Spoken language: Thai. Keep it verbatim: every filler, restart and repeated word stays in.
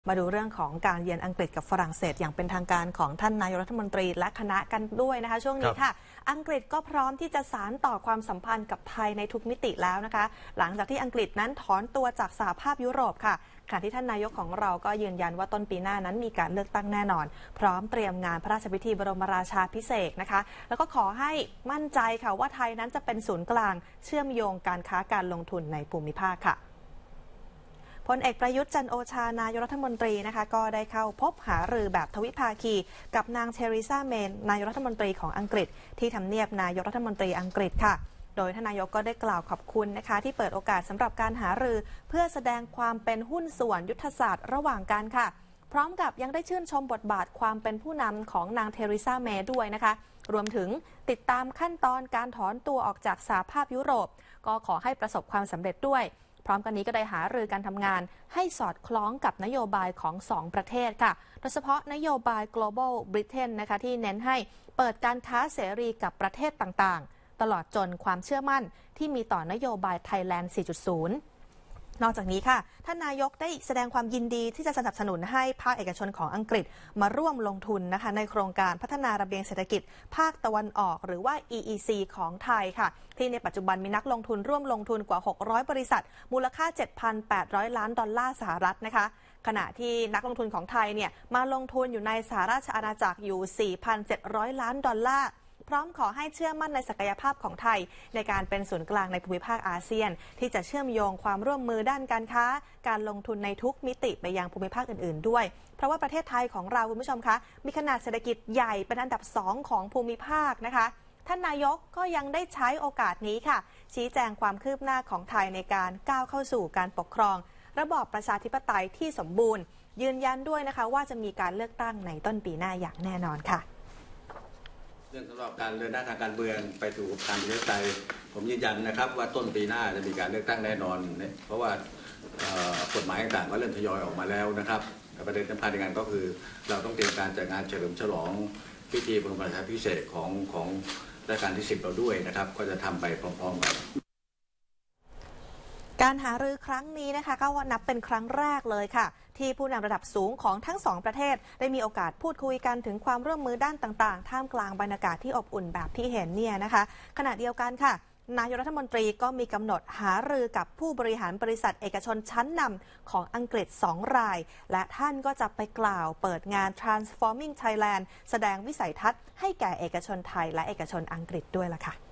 มาดูเรื่องของการเยือนอังกฤษกับฝรั่งเศสอย่างเป็นทางการของท่านนายกรัฐมนตรีและคณะกันด้วยนะคะช่วงนี้ค่ะอังกฤษก็พร้อมที่จะสานต่อความสัมพันธ์กับไทยในทุกมิติแล้วนะคะหลังจากที่อังกฤษนั้นถอนตัวจากสหภาพยุโรปค่ะขณะที่ท่านนายกของเราก็ยืนยันว่าต้นปีหน้านั้นมีการเลือกตั้งแน่นอนพร้อมเตรียมงานพระราชพิธีบรมราชาภิเษกนะคะแล้วก็ขอให้มั่นใจค่ะว่าไทยนั้นจะเป็นศูนย์กลางเชื่อมโยงการค้าการลงทุนในภูมิภาคค่ะพลเอกประยุทธ์จันทร์โอชานายกรัฐมนตรีนะคะก็ได้เข้าพบหารือแบบทวิภาคีกับนางเทเรซาเมย์นายกรัฐมนตรีของอังกฤษที่ทำเนียบนายกรัฐมนตรีอังกฤษค่ะโดยท่านนายกก็ได้กล่าวขอบคุณนะคะที่เปิดโอกาสสำหรับการหารือเพื่อแสดงความเป็นหุ้นส่วนยุทธศาสตร์ระหว่างกันค่ะพร้อมกับยังได้ชื่นชมบทบาทความเป็นผู้นำของนางเทเรซาเมย์ด้วยนะคะรวมถึงติดตามขั้นตอนการถอนตัวออกจากสหภาพยุโรปก็ขอให้ประสบความสำเร็จด้วยพร้อมกันนี้ก็ได้หารือการทำงานให้สอดคล้องกับนโยบายของสองประเทศค่ะโดยเฉพาะนโยบาย global Britain นะคะที่เน้นให้เปิดการค้าเสรีกับประเทศต่างๆตลอดจนความเชื่อมั่นที่มีต่อนโยบาย Thailand สี่จุดศูนย์นอกจากนี้ค่ะท่านนายกได้แสดงความยินดีที่จะสนับสนุนให้ภาคเอกชนของอังกฤษมาร่วมลงทุนนะคะในโครงการพัฒนาระเบียงเศรษฐกิจภาคตะวันออกหรือว่า อี อี ซี ของไทยค่ะที่ในปัจจุบันมีนักลงทุนร่วมลงทุนกว่าหกร้อยบริษัทมูลค่า เจ็ดพันแปดร้อย ล้านดอลลาร์สหรัฐนะคะขณะที่นักลงทุนของไทยเนี่ยมาลงทุนอยู่ในสหราชอาณาจักรอยู่ สี่พันเจ็ดร้อย ล้านดอลลาร์พร้อมขอให้เชื่อมั่นในศักยภาพของไทยในการเป็นศูนย์กลางในภูมิภาคอาเซียนที่จะเชื่อมโยงความร่วมมือด้านการค้าการลงทุนในทุกมิติไปยังภูมิภาคอื่นๆด้วยเพราะว่าประเทศไทยของเราคุณผู้ชมคะมีขนาดเศรษฐกิจใหญ่เป็นอันดับสองของภูมิภาคนะคะท่านนายกก็ยังได้ใช้โอกาสนี้ค่ะชี้แจงความคืบหน้าของไทยในการก้าวเข้าสู่การปกครองระบอบประชาธิปไตยที่สมบูรณ์ยืนยันด้วยนะคะว่าจะมีการเลือกตั้งในต้นปีหน้าอย่างแน่นอนค่ะเรื่องสำหรับการเดินหน้าทางการเมืองไปสู่การประชาธิปไตยผมยืนยันนะครับว่าต้นปีหน้าจะมีการเลือกตั้งแน่นอนเพราะว่ากฎหมายต่างๆก็เริ่มทยอยออกมาแล้วนะครับประเด็นสำคัญในงานก็คือเราต้องเตรียมการจัดงานเฉลิมฉลองพิธีบรมราชาภิเษกของของรัชกาลที่สิบเราด้วยนะครับก็จะทำไปพร้อมๆกันการหารือครั้งนี้นะคะก็นับเป็นครั้งแรกเลยค่ะที่ผู้นำระดับสูงของทั้งสองประเทศได้มีโอกาสพูดคุยกันถึงความร่วมมือด้านต่างๆท่ามกลางบรรยากาศที่อบอุ่นแบบที่เห็นเนี่ยนะคะขณะเดียวกันค่ะนายกรัฐมนตรีก็มีกำหนดหารือกับผู้บริหารบริษัทเอกชนชั้นนำของอังกฤษสองรายและท่านก็จะไปกล่าวเปิดงาน Transforming Thailand แสดงวิสัยทัศน์ให้แก่เอกชนไทยและเอกชนอังกฤษด้วยล่ะค่ะ